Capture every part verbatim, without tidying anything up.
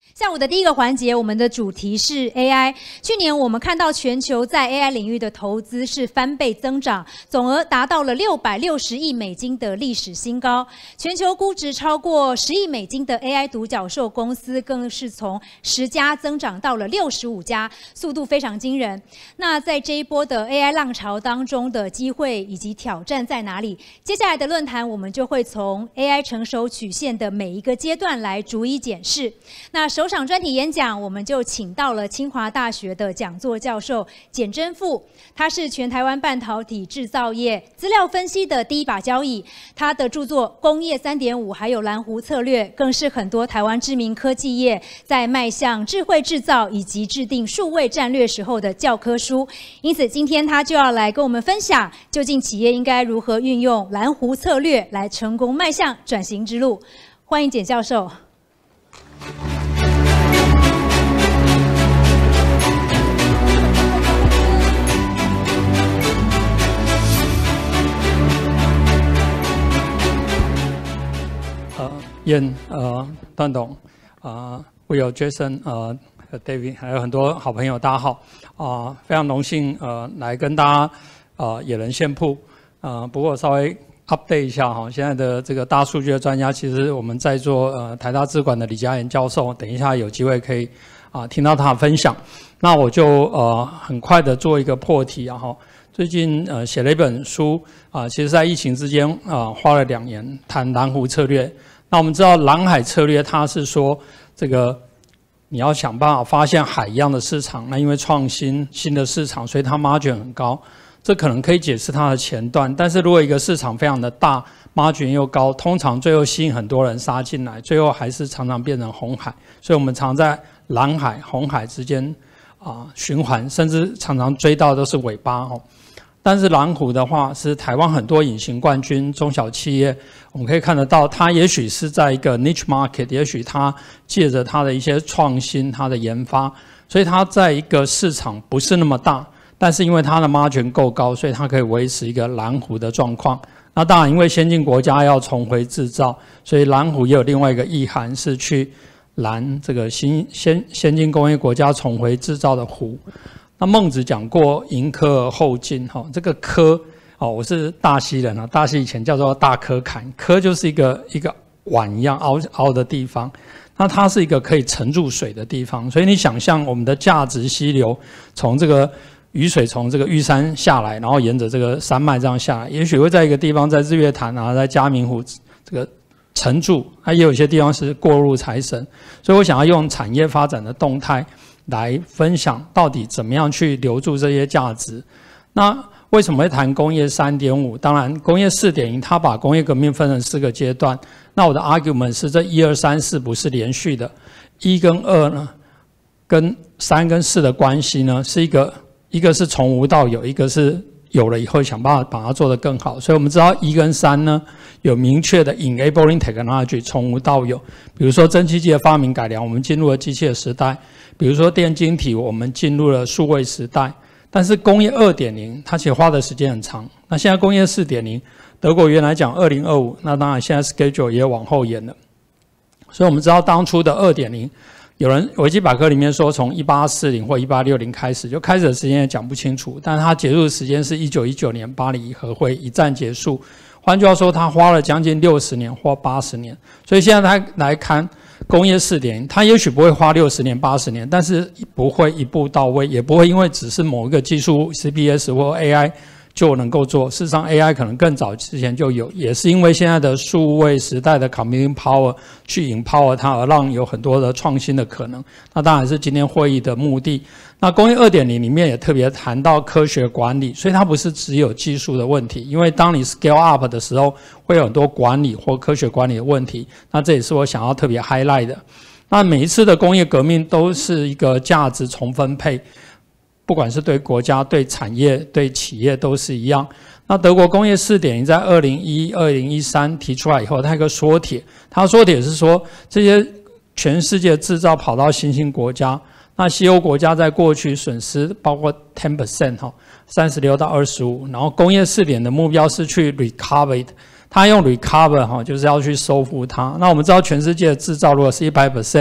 下午的第一个环节，我们的主题是 A I。去年我们看到全球在 A I 领域的投资是翻倍增长，总额达到了六百六十亿美金的历史新高。全球估值超过十亿美金的 A I 独角兽公司更是从十家增长到了六十五家，速度非常惊人。那在这一波的 A I 浪潮当中的机会以及挑战在哪里？接下来的论坛我们就会从 A I 成熟曲线的每一个阶段来逐一检视。那首场专题演讲，我们就请到了清华大学的讲座教授简真富，他是全台湾半导体制造业资料分析的第一把交椅。他的著作《工业 三点五》还有《蓝湖策略》，更是很多台湾知名科技业在迈向智慧制造以及制定数位战略时候的教科书。因此，今天他就要来跟我们分享，究竟企业应该如何运用蓝湖策略来成功迈向转型之路。欢迎简教授。 燕呃段董啊 ，Will Jason 呃 David 还有很多好朋友，大家好啊、呃，非常荣幸呃来跟大家呃野人献铺啊、呃，不过稍微 update 一下哈，现在的这个大数据的专家，其实我们在座呃台大资管的李嘉言教授，等一下有机会可以啊、呃、听到他的分享，那我就呃很快的做一个破题啊哈。最近呃写了一本书啊、呃，其实在疫情之间啊、呃、花了两年谈蓝湖策略。那我们知道蓝海策略，它是说这个你要想办法发现海一样的市场，那因为创新新的市场，所以它 margin 很高，这可能可以解释它的前段。但是如果一个市场非常的大 ，margin 又高，通常最后吸引很多人杀进来，最后还是常常变成红海。所以我们常在蓝海、红海之间啊、呃、循环，甚至常常追到都是尾巴哦。但是蓝湖的话，是台湾很多隐形冠军中小企业，我们可以看得到，它也许是在一个 niche market， 也许它借着它的一些创新、它的研发，所以它在一个市场不是那么大，但是因为它的 margin 够高，所以它可以维持一个蓝湖的状况。那当然，因为先进国家要重回制造，所以蓝湖也有另外一个意涵，是去蓝这个新先先进工业国家重回制造的湖。那孟子讲过迎科而后进，哈，这个科，哦，我是大溪人啊，大溪以前叫做大科坎，科就是一个一个碗一样凹凹的地方，那它是一个可以沉住水的地方，所以你想象我们的价值溪流从这个雨水从这个玉山下来，然后沿着这个山脉这样下来，也许会在一个地方在日月潭啊，在嘉明湖这个沉住，它也有一些地方是过路财神，所以我想要用产业发展的动态来分享到底怎么样去留住这些价值。那为什么会谈工业 三点五？ 当然工业 四点零 它把工业革命分成四个阶段，那我的 argument 是这一二三四不是连续的，一跟二呢跟三跟四的关系呢是一个一个是从无到有，一个是有了以后想办法把它做得更好。所以我们知道一跟三呢有明确的 enabling technology， 从无到有，比如说蒸汽机的发明改良，我们进入了机器的时代，比如说电晶体，我们进入了数位时代。但是工业 二点零 它其实花的时间很长，那现在工业 四点零 德国原来讲二零二五，那当然现在 schedule 也往后延了。所以我们知道当初的 二点零， 有人维基百科里面说从一八四零或一八六零开始，就开始的时间也讲不清楚，但是它结束的时间是一九一九年巴黎和会一战结束，换句话说它花了将近六十年或八十年。所以现在它来看工业 四点零， 它也许不会花六十年八十年，但是不会一步到位，也不会因为只是某一个技术 C P S 或 A I 就能够做，事实上 A I 可能更早之前就有，也是因为现在的数位时代的 computing power 去 empower 它，而让有很多的创新的可能。那当然是今天会议的目的。那工业 二点零 里面也特别谈到科学管理，所以它不是只有技术的问题，因为当你 scale up 的时候，会有很多管理或科学管理的问题。那这也是我想要特别 highlight 的。那每一次的工业革命都是一个价值重分配，不管是对国家、对产业、对企业都是一样。那德国工业 四点零 在二零一一、二零一三提出来以后，它有一个缩帖，它缩帖是说这些全世界制造跑到新兴国家，那西欧国家在过去损失包括 百分之十 哈， 三十六到二十五，然后工业 四点零 的目标是去 recover it， 它用 recover 哈，就是要去收复它。那我们知道全世界的制造如果是 百分之百，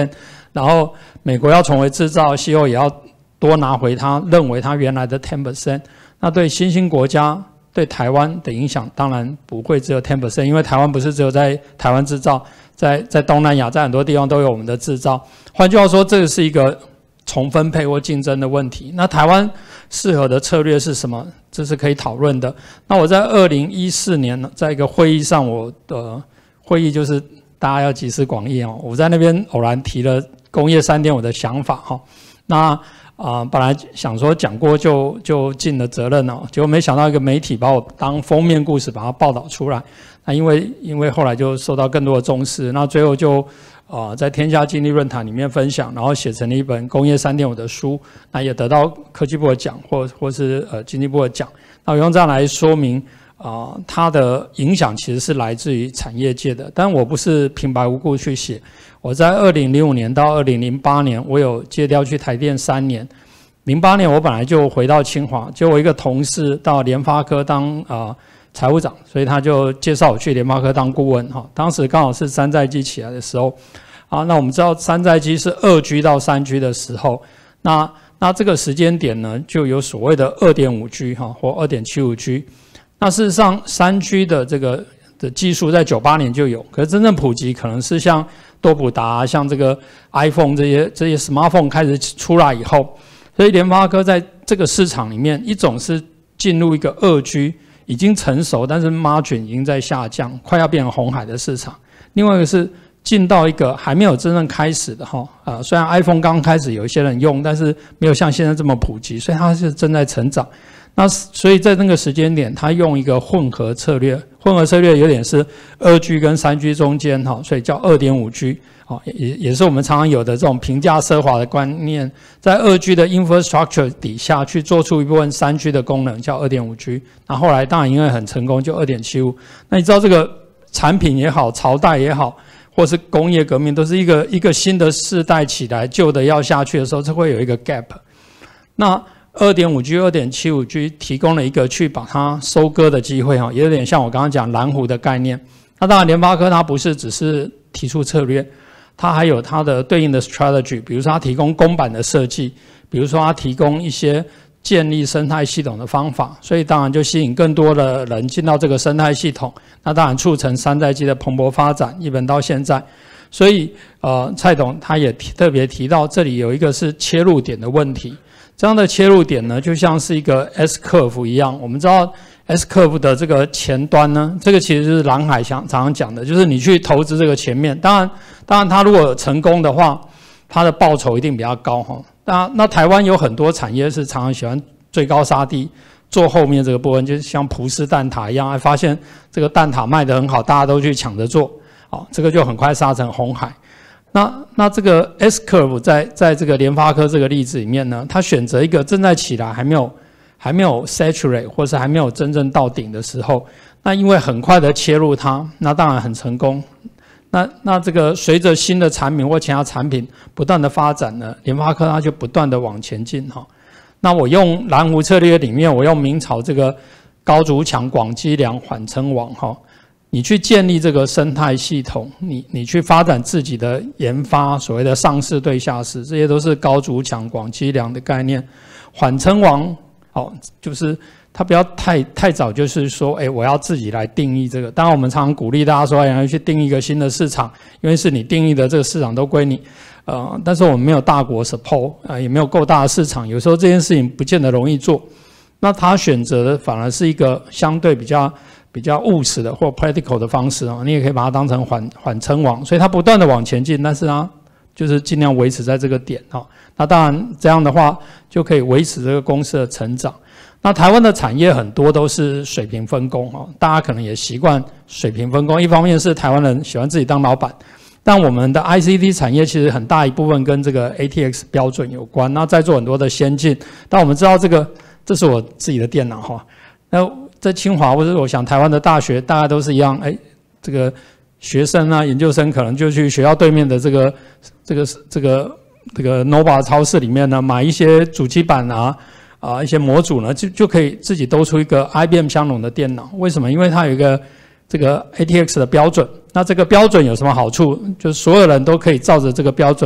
然后美国要重回制造，西欧也要多拿回他认为他原来的 百分之十。那对新兴国家、对台湾的影响，当然不会只有 百分之十，因为台湾不是只有在台湾制造，在在东南亚，在很多地方都有我们的制造。换句话说，这个是一个重分配或竞争的问题。那台湾适合的策略是什么？这是可以讨论的。那我在二零一四年在一个会议上，我的会议就是大家要集思广益哦。我在那边偶然提了工业 三点五 的想法哈。那啊、呃，本来想说讲过就就尽了责任哦，结果没想到一个媒体把我当封面故事把它报道出来。那因为因为后来就受到更多的重视，那最后就啊、呃、在天下经济论坛里面分享，然后写成了一本工业 三点五 的书，那也得到科技部的奖或或是呃经济部的奖。那我用这样来说明啊、呃，它的影响其实是来自于产业界的，但我不是平白无故去写。我在二零零五年到二零零八年，我有借调去台电三年。零八年我本来就回到清华，就我一个同事到联发科当啊、呃、财务长，所以他就介绍我去联发科当顾问哈。当时刚好是山寨机起来的时候，啊，那我们知道山寨机是二 G 到三 G 的时候，那那这个时间点呢，就有所谓的 二点五 G 哈或 二点七五 G。那事实上三 G 的这个的技术在九八年就有，可是真正普及可能是像多普达、像这个 iPhone 这些这些 smartphone 开始出来以后，所以联发科在这个市场里面，一种是进入一个二 G 已经成熟，但是 margin 已经在下降，快要变成红海的市场；另外一个是进到一个还没有真正开始的哈啊，虽然 iPhone 刚开始有一些人用，但是没有像现在这么普及，所以它是正在成长。那所以在那个时间点，他用一个混合策略，混合策略有点是二 G 跟三 G 中间哈，所以叫 二点五 G， 好，也也是我们常常有的这种平价奢华的观念，在二 G 的 infrastructure 底下去做出一部分三 G 的功能，叫 二点五 G。那后来当然因为很成功，就 二点七五。那你知道这个产品也好，朝代也好，或是工业革命，都是一个一个新的世代起来，旧的要下去的时候，这会有一个 gap。那二点五 G、二点七五 G 提供了一个去把它收割的机会哈，也有点像我刚刚讲蓝湖的概念。那当然，联发科它不是只是提出策略，它还有它的对应的 strategy， 比如说它提供公版的设计，比如说它提供一些建立生态系统的方法，所以当然就吸引更多的人进到这个生态系统。那当然促成山寨机的蓬勃发展，一直到现在。所以呃，蔡董他也提特别提到，这里有一个是切入点的问题。这样的切入点呢，就像是一个 S curve 一样。我们知道 S curve 的这个前端呢，这个其实就是蓝海常常讲的，就是你去投资这个前面。当然，当然它如果成功的话，它的报酬一定比较高哈。那那台湾有很多产业是常常喜欢追高杀低，做后面这个部分，就像葡式蛋挞一样，还发现这个蛋挞卖得很好，大家都去抢着做，好，这个就很快杀成红海。那那这个 S curve 在在这个联发科这个例子里面呢，它选择一个正在起来还没有还没有 saturate 或是还没有真正到顶的时候，那因为很快的切入它，那当然很成功。那那这个随着新的产品或其他产品不断的发展呢，联发科它就不断的往前进哈。那我用蓝湖策略里面，我用明朝这个高筑墙、广积粮、缓称王哈。你去建立这个生态系统，你你去发展自己的研发，所谓的上市对下市，这些都是高筑墙、广积粮的概念。缓称王，哦，就是他不要太太早，就是说，哎，我要自己来定义这个。当然，我们常常鼓励大家说，要去定义一个新的市场，因为是你定义的这个市场都归你。呃，但是我们没有大国 support， 呃，也没有够大的市场，有时候这件事情不见得容易做。那他选择的反而是一个相对比较。比较务实的或 practical 的方式啊，你也可以把它当成缓缓称王，所以它不断的往前进，但是呢，就是尽量维持在这个点啊。那当然这样的话就可以维持这个公司的成长。那台湾的产业很多都是水平分工啊，大家可能也习惯水平分工。一方面是台湾人喜欢自己当老板，但我们的 I C T 产业其实很大一部分跟这个 A T X 标准有关，那在做很多的先进。但我们知道这个，这是我自己的电脑哈，那。在清华或者我想台湾的大学，大家都是一样，哎，这个学生啊、研究生可能就去学校对面的这个、这个、这个、这个 Nova 超市里面呢，买一些主机板啊、啊一些模组呢，就就可以自己兜出一个 I B M 相容的电脑。为什么？因为它有一个这个 A T X 的标准。那这个标准有什么好处？就是所有人都可以照着这个标准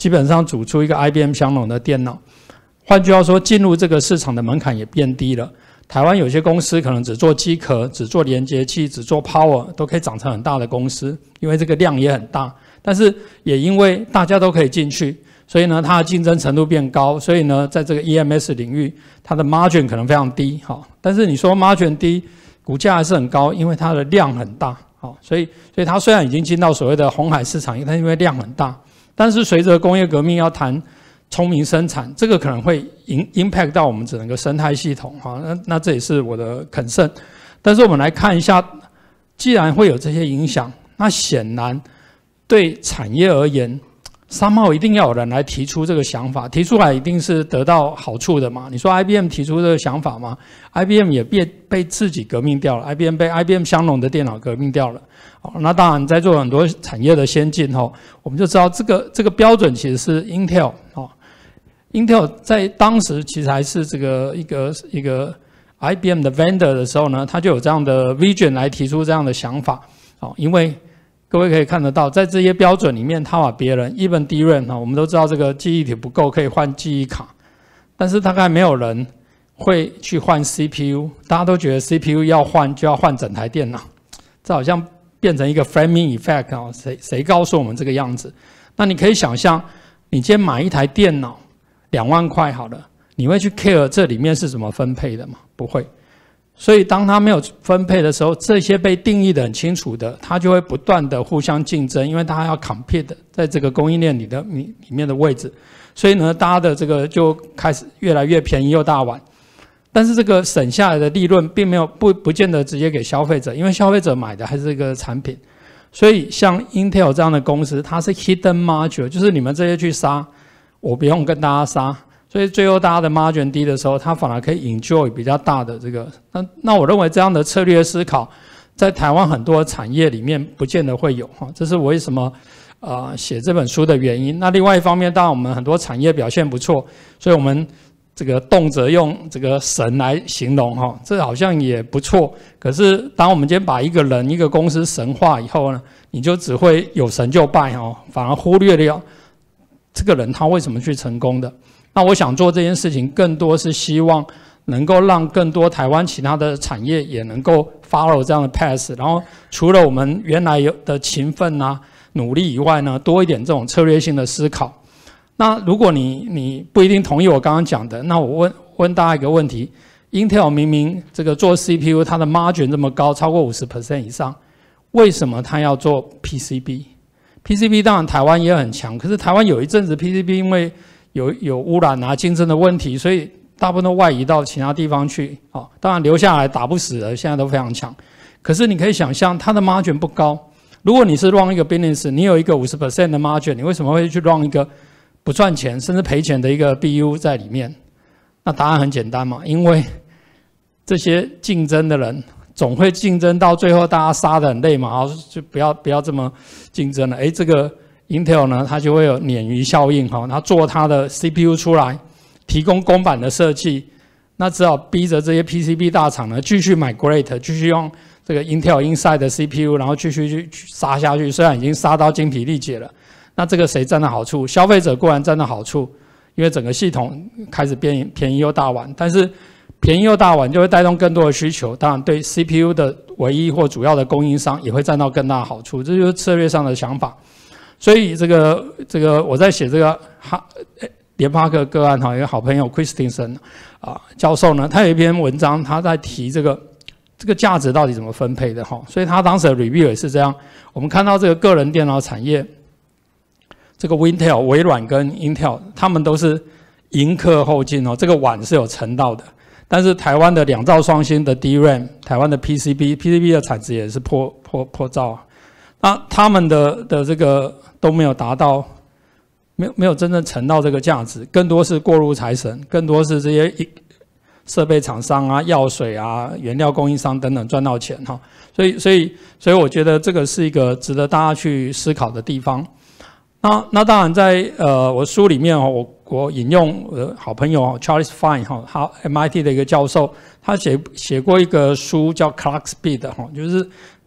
基本上组出一个 I B M 相容的电脑。换句话说，进入这个市场的门槛也变低了。台湾有些公司可能只做机壳、只做连接器、只做 power， 都可以长成很大的公司，因为这个量也很大。但是也因为大家都可以进去，所以呢，它的竞争程度变高。所以呢，在这个 E M S 领域，它的 margin 可能非常低，哈。但是你说 margin 低，股价还是很高，因为它的量很大，好，所以所以它虽然已经进到所谓的红海市场，但因为量很大，但是随着工业革命要谈聪明生产，这个可能会 impact 到我们整个生态系统，哈，那那这也是我的 concern。但是我们来看一下，既然会有这些影响，那显然对产业而言，somehow一定要有人来提出这个想法，提出来一定是得到好处的嘛？你说 I B M 提出这个想法吗 ？I B M 也被被自己革命掉了 ，I B M 被 I B M 相容的电脑革命掉了。好，那当然在做很多产业的先进哈，我们就知道这个这个标准其实是 Intel 哦。Intel 在当时其实还是这个一个一个 I B M 的 vendor 的时候呢，它就有这样的 vision 来提出这样的想法。好，因为各位可以看得到，在这些标准里面，它把别人 even D RAM 哈，我们都知道这个记忆体不够可以换记忆卡，但是大概没有人会去换 C P U， 大家都觉得 C P U 要换就要换整台电脑，这好像变成一个 framing effect 啊，谁谁告诉我们这个样子？那你可以想象，你今天买一台电脑两万块好了，你会去 care 这里面是怎么分配的吗？不会。所以当它没有分配的时候，这些被定义的很清楚的，它就会不断的互相竞争，因为它要 compete 在这个供应链里的里里面的位置，所以呢，大家的这个就开始越来越便宜又大碗。但是这个省下来的利润并没有不不见得直接给消费者，因为消费者买的还是这个产品。所以像 Intel 这样的公司，它是 hidden margin， 就是你们这些去杀，我不用跟大家杀。所以最后大家的 margin 低的时候，它反而可以 enjoy 比较大的这个。那那我认为这样的策略思考，在台湾很多产业里面不见得会有哈，这是我为什么呃写这本书的原因。那另外一方面，当然我们很多产业表现不错，所以我们这个动辄用这个神来形容哈，这好像也不错。可是当我们今天把一个人、一个公司神化以后呢，你就只会有神就拜哈，反而忽略了这个人他为什么去成功的。那我想做这件事情，更多是希望能够让更多台湾其他的产业也能够 follow 这样的 path， 然后除了我们原来有的勤奋啊、努力以外呢，多一点这种策略性的思考。那如果你你不一定同意我刚刚讲的，那我问问大家一个问题 ：Intel 明明这个做 C P U 它的 margin 这么高，超过 百分之五十 以上，为什么它要做 P C B？P C B 当然台湾也很强，可是台湾有一阵子 P C B 因为有有污染啊、竞争的问题，所以大部分都外移到其他地方去。哦，当然留下来打不死的，现在都非常强。可是你可以想象，它的 margin 不高。如果你是 run 一个 business， 你有一个 百分之五十 的 margin， 你为什么会去 run 一个不赚钱甚至赔钱的一个 B U 在里面？那答案很简单嘛，因为这些竞争的人总会竞争到最后，大家杀得很累嘛，然后就不要不要这么竞争了。哎，这个 Intel 呢，它就会有鲶鱼效应哈，它做它的 C P U 出来，提供公版的设计，那只好逼着这些 P C B 大厂呢继续买 Great， 继续用这个 Intel Inside 的 C P U， 然后继续去杀下去。虽然已经杀到精疲力竭了，那这个谁占到好处？消费者固然占到好处，因为整个系统开始变便宜又大碗，但是便宜又大碗就会带动更多的需求，当然对 C P U 的唯一或主要的供应商也会占到更大的好处，这就是策略上的想法。所以这个这个我在写这个哈联发科个案哈，一个好朋友 Christensen 啊教授呢，他有一篇文章，他在提这个这个价值到底怎么分配的哈，所以他当时的 review 也是这样。我们看到这个个人电脑产业，这个 Intel 微软跟 Intel 他们都是迎客后进哦，这个碗是有盛到的。但是台湾的两兆双星的 D RAM， 台湾的 P C B，P C B 的产值也是破破破兆啊。那他们的的这个都没有达到，没有没有真正乘到这个价值，更多是过路财神，更多是这些设备厂商啊、药水啊、原料供应商等等赚到钱哈。所以所以所以我觉得这个是一个值得大家去思考的地方。那那当然在呃我书里面哦，我我引用我的好朋友 Charles Fine 哈，他 M I T 的一个教授，他写写过一个书叫 Clock Speed 哈，就是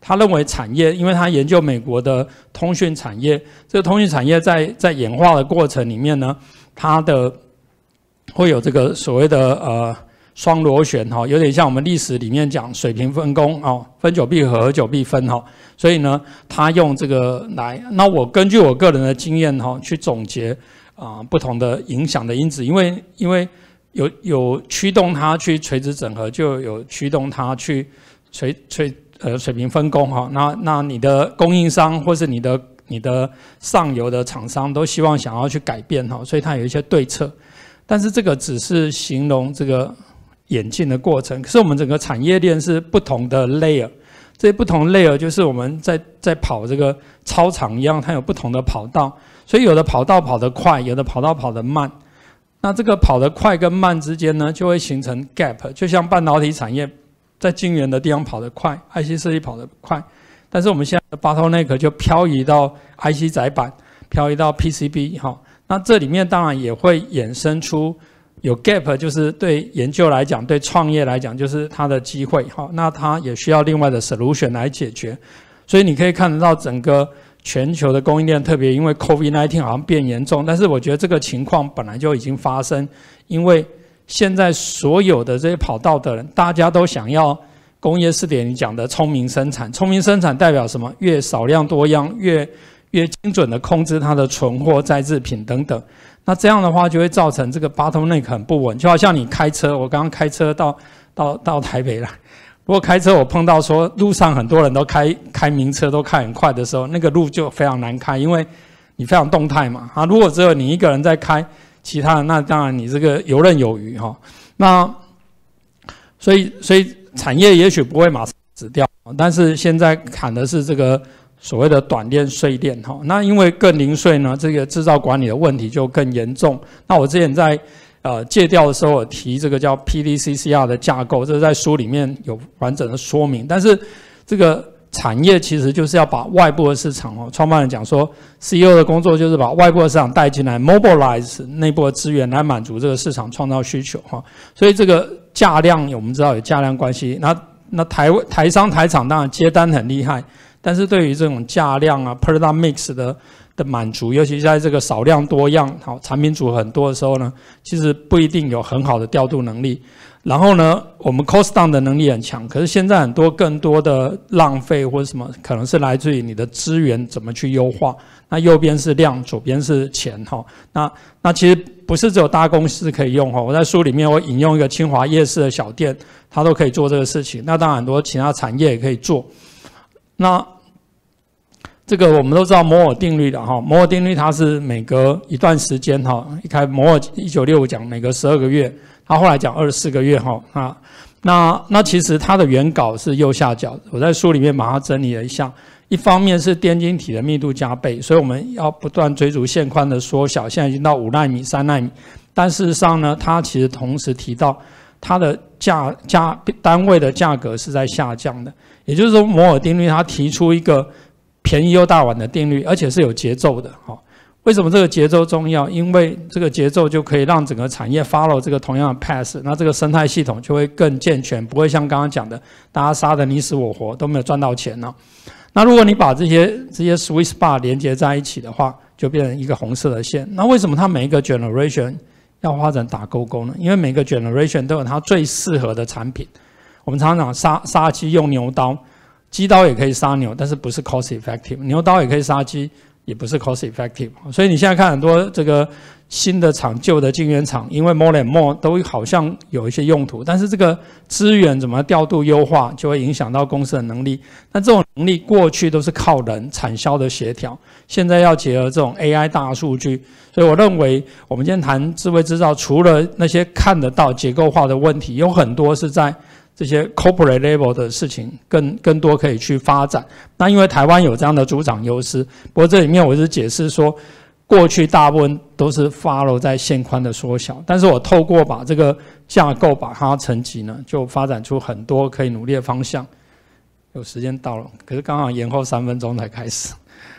他认为产业，因为他研究美国的通讯产业，这个通讯产业在在演化的过程里面呢，它的会有这个所谓的呃双螺旋哈，有点像我们历史里面讲水平分工哦，分久必合，合久必分哈。所以呢，他用这个来，那我根据我个人的经验哈，去总结啊、呃、不同的影响的因子，因为因为有有驱动它去垂直整合，就有驱动它去垂垂。呃，水平分工哈，那那你的供应商或是你的你的上游的厂商都希望想要去改变哈，所以它有一些对策，但是这个只是形容这个演进的过程。可是我们整个产业链是不同的 layer， 这些不同 layer 就是我们在在跑这个操场一样，它有不同的跑道，所以有的跑道跑得快，有的跑道跑得慢。那这个跑得快跟慢之间呢，就会形成 gap， 就像半导体产业。在晶圆的地方跑得快 ，I C 设计跑得快，但是我们现在的 bottleneck 就漂移到 I C 载板，漂移到 P C B 哈。那这里面当然也会衍生出有 gap， 就是对研究来讲，对创业来讲，就是它的机会哈。那它也需要另外的 solution 来解决。所以你可以看得到整个全球的供应链，特别因为 COVID 十九 好像变严重，但是我觉得这个情况本来就已经发生，因为现在所有的这些跑道的人，大家都想要工业 四点零 讲的聪明生产。聪明生产代表什么？越少量多样，越越精准的控制它的存货、再制品等等。那这样的话，就会造成这个 bottleneck 很不稳。就好像你开车，我刚刚开车到到到台北来，如果开车我碰到说路上很多人都开开名车，都开很快的时候，那个路就非常难开，因为你非常动态嘛。啊，如果只有你一个人在开。其他的那当然你这个游刃有余哈，那所以所以产业也许不会马上死掉，但是现在砍的是这个所谓的短链碎链哈。那因为更零碎呢，这个制造管理的问题就更严重。那我之前在呃借调的时候，我提这个叫 P D C C R 的架构，这是在书里面有完整的说明，但是这个。产业其实就是要把外部的市场哦，创办人讲说 ，C E O 的工作就是把外部的市场带进来 ，mobilize 内部的资源来满足这个市场创造需求哈。所以这个价量我们知道有价量关系，那那台台商台厂当然接单很厉害，但是对于这种价量啊 product mix 的的满足，尤其在这个少量多样好产品组很多的时候呢，其实不一定有很好的调度能力。然后呢，我们 cost down 的能力很强，可是现在很多更多的浪费或者什么，可能是来自于你的资源怎么去优化。那右边是量，左边是钱哈。那那其实不是只有大公司可以用哈。我在书里面我引用一个清华夜市的小店，它都可以做这个事情。那当然很多其他产业也可以做。那这个我们都知道摩尔定律的哈，摩尔定律它是每隔一段时间哈，一开摩尔一九六五讲每隔十二个月。他后来讲二十四个月哈，那那那其实它的原稿是右下角，我在书里面把它整理了一下。一方面是电晶体的密度加倍，所以我们要不断追逐线宽的缩小，现在已经到五奈米、三奈米。但事实上呢，它其实同时提到它的价价单位的价格是在下降的，也就是说摩尔定律它提出一个便宜又大碗的定律，而且是有节奏的哈。为什么这个节奏重要？因为这个节奏就可以让整个产业 follow 这个同样的 path， 那这个生态系统就会更健全，不会像刚刚讲的，大家杀得你死我活都没有赚到钱呢。那如果你把这些这些 sweet spot 连接在一起的话，就变成一个红色的线。那为什么它每一个 generation 要发展打勾勾呢？因为每个 generation 都有它最适合的产品。我们常常讲杀杀鸡用牛刀，鸡刀也可以杀牛，但是不是 cost effective； 牛刀也可以杀鸡。也不是 cost effective， 所以你现在看很多这个新的厂、旧的晶圆厂，因为 more and more 都好像有一些用途，但是这个资源怎么调度优化，就会影响到公司的能力。那这种能力过去都是靠人产销的协调，现在要结合这种 A I 大数据，所以我认为我们今天谈智慧制造，除了那些看得到结构化的问题，有很多是在这些 corporate level 的事情更更多可以去发展。那因为台湾有这样的主场优势，不过这里面我是解释说，过去大部分都是 follow 在线宽的缩小，但是我透过把这个架构把它层级呢，就发展出很多可以努力的方向。有时间到了，可是刚好延后三分钟才开始，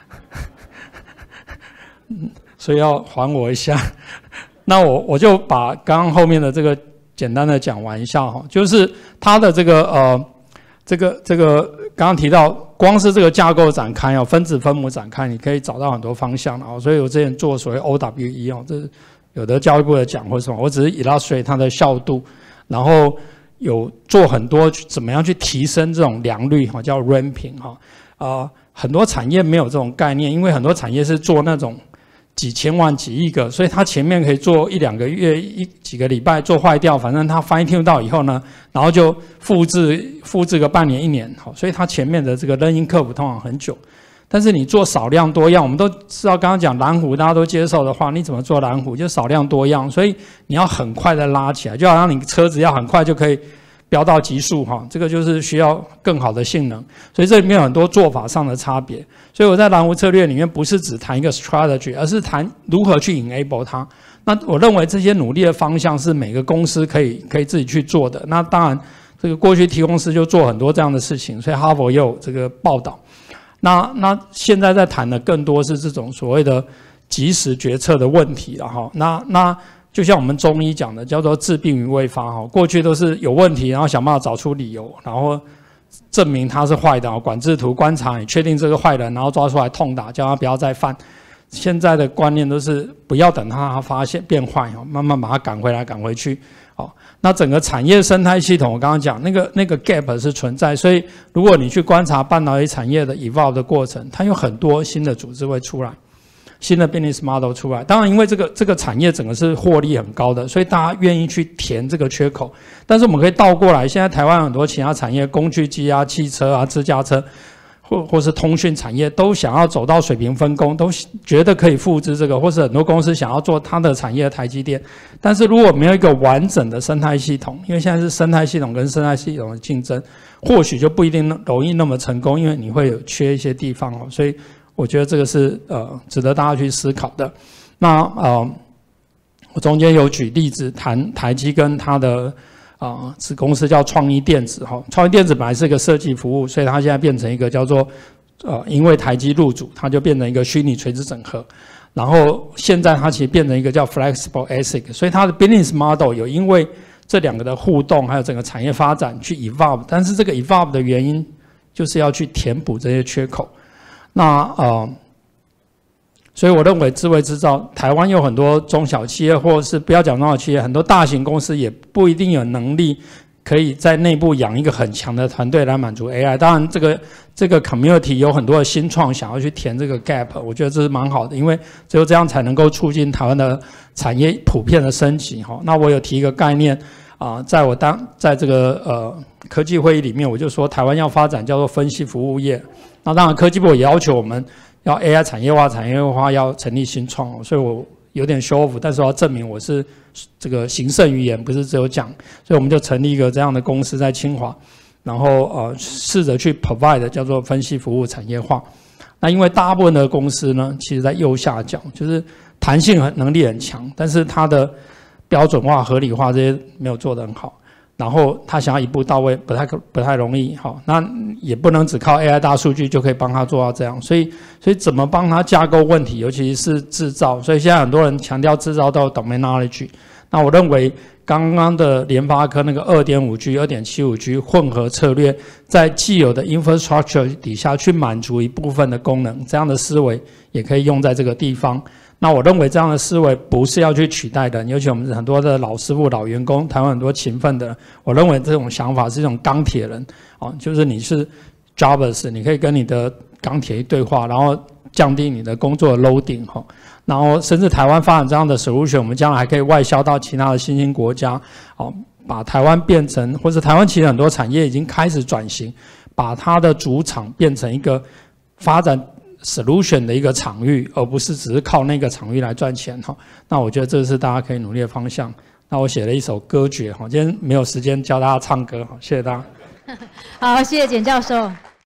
所以要还我一下。那我我就把刚刚后面的这个简单的讲完一下哈，就是它的这个呃这个这个刚刚提到，光是这个架构展开哦，分子分母展开，你可以找到很多方向哦。所以我之前做所谓 O W E 哦，这是有的教育部的讲或什么，我只是 illustrate 它的效度，然后有做很多怎么样去提升这种良率哈，叫 ramping 哈。啊，很多产业没有这种概念，因为很多产业是做那种几千万、几亿个，所以它前面可以做一两个月、一几个礼拜做坏掉，反正它 fine tune 到以后呢，然后就复制复制个半年、一年，好，所以它前面的这个 learning curve 通常很久。但是你做少量多样，我们都知道，刚刚讲蓝湖大家都接受的话，你怎么做蓝湖？就少量多样，所以你要很快的拉起来，就好像你车子要很快就可以飙到极速哈，这个就是需要更好的性能，所以这里面有很多做法上的差别。所以我在蓝湖策略里面不是只谈一个 strategy， 而是谈如何去 enable 它。那我认为这些努力的方向是每个公司可以可以自己去做的。那当然，这个过去提公司就做很多这样的事情，所以哈佛也有这个报道。那那现在在谈的更多是这种所谓的即时决策的问题了哈。那那就像我们中医讲的，叫做治病于未发哈。过去都是有问题，然后想办法找出理由，然后证明他是坏的，管制图观察，你确定这个坏人，然后抓出来痛打，叫他不要再犯。现在的观念都是不要等他发现变坏哈，慢慢把他赶回来，赶回去。好，那整个产业生态系统，我刚刚讲那个那个 gap 是存在，所以如果你去观察半导体产业的 evolve 的过程，它有很多新的组织会出来，新的 business model 出来。当然，因为这个这个产业整个是获利很高的，所以大家愿意去填这个缺口。但是我们可以倒过来，现在台湾很多其他产业，工具机啊、汽车啊、自驾车。或或是通讯产业都想要走到水平分工，都觉得可以复制这个，或是很多公司想要做它的产业台积电，但是如果没有一个完整的生态系统，因为现在是生态系统跟生态系统的竞争，或许就不一定容易那么成功，因为你会有缺一些地方哦，所以我觉得这个是呃值得大家去思考的。那呃，我中间有举例子谈台积跟它的。啊，子公司叫创意电子哈，创意电子本来是一个设计服务，所以它现在变成一个叫做呃，因为台积入主，它就变成一个虚拟垂直整合。然后现在它其实变成一个叫 flexible A S I C， 所以它的 business model 有因为这两个的互动，还有整个产业发展去 evolve， 但是这个 evolve 的原因就是要去填补这些缺口。那呃。所以我认为智慧制造，台湾有很多中小企业，或是不要讲中小企业，很多大型公司也不一定有能力可以在内部养一个很强的团队来满足 A I。当然，这个这个 community 有很多的新创想要去填这个 gap， 我觉得这是蛮好的，因为只有这样才能够促进台湾的产业普遍的升级。哈，那我有提一个概念啊，在我当在这个呃科技会议里面，我就说台湾要发展叫做分析服务业。那当然，科技部也要求我们。要 A I 产业化，产业化要成立新创，所以我有点 show off， 但是我要证明我是这个行胜于言，不是只有讲，所以我们就成立一个这样的公司在清华，然后呃试着去 provide 叫做分析服务产业化。那因为大部分的公司呢，其实在右下角，就是弹性很能力很强，但是它的标准化、合理化这些没有做得很好。然后他想要一步到位，不太不太容易，好，那也不能只靠 A I 大数据就可以帮他做到这样，所以所以怎么帮他架构问题，尤其是制造，所以现在很多人强调制造到 domain knowledge。那我认为刚刚的联发科那个 二点五 G、二点七五 G 混合策略，在既有的 infrastructure 底下去满足一部分的功能，这样的思维也可以用在这个地方。那我认为这样的思维不是要去取代人，尤其我们很多的老师傅、老员工，台湾很多勤奋的人，我认为这种想法是一种钢铁人，哦，就是你是 Jobbers， 你可以跟你的钢铁一对话，然后降低你的工作的 loading 哈，然后甚至台湾发展这样的 solution， 我们将来还可以外销到其他的新兴国家，哦，把台湾变成，或者台湾其实很多产业已经开始转型，把它的主场变成一个发展。solution 的一个场域，而不是只是靠那个场域来赚钱哈。那我觉得这是大家可以努力的方向。那我写了一首歌诀哈，今天没有时间教大家唱歌哈，谢谢大家。 好，谢谢简教授。